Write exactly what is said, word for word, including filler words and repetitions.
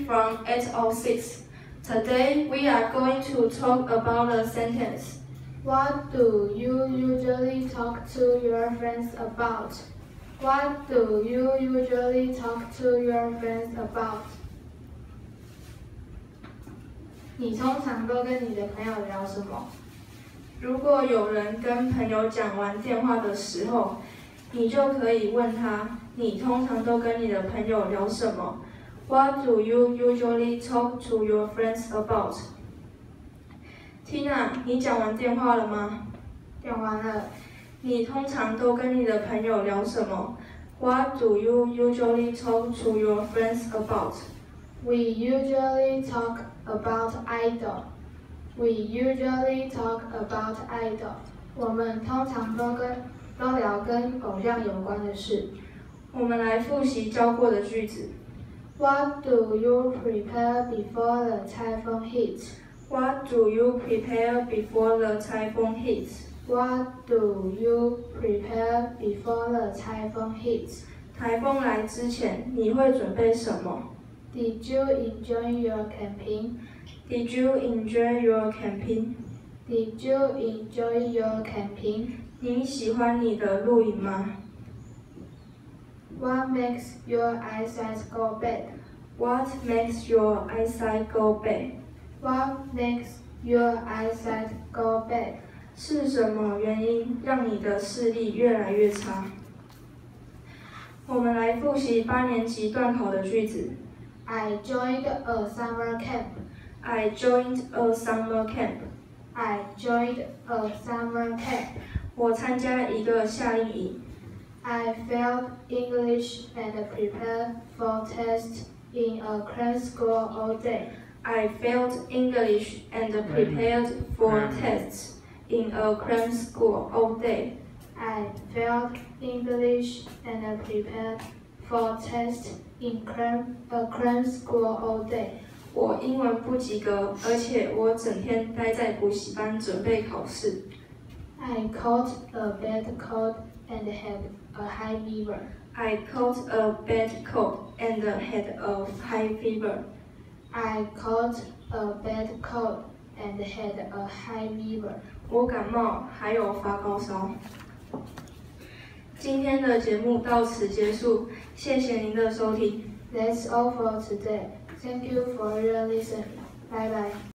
from eight oh six. Today we are going to talk about a sentence. What do you usually talk to your friends about? What do you usually talk to your friends about? 你通常都跟你的朋友聊什么？ 如果有人跟朋友讲完电话的时候，你就可以问他，你通常都跟你的朋友聊什么 ？What do you usually talk to your friends about? Tina， 你讲完电话了吗？ 讲完了。 你通常都跟你的朋友聊什么 ？What do you usually talk to your friends about? We usually talk about idol. We usually talk about idol. 我们通常都跟都聊跟偶像有关的事。 我们来复习教过的句子。 What do you prepare before the typhoon hits? What do you prepare before the typhoon hits? What do you prepare before the typhoon hits? 台风来之前，你会准备什么 Did you enjoy your camping? Did you enjoy your camping? Did you enjoy your camping? 你喜欢你的露营吗 What makes your eyesight go bad? What makes your eyesight go bad? What makes your eyesight go bad? 是什么原因让你的视力越来越差？我们来复习八年级段考的句子。 I joined a summer camp. I joined a summer camp. I joined a summer camp. 我参加一个夏令营。 I failed English and prepared for tests in a cram school all day. I failed English and prepared for tests in a cram school all day. I failed English and prepared for tests in cram, a cram school all day. 我英文不及格，而且我整天待在补习班准备考试。 I caught a bad cold and had a high fever. I caught a bad cold and had a high fever. I caught a bad cold and had a high fever. 我感冒，还有发高烧。今天的节目到此结束，谢谢您的收听。 That's all for today. Thank you for your listening. Bye bye.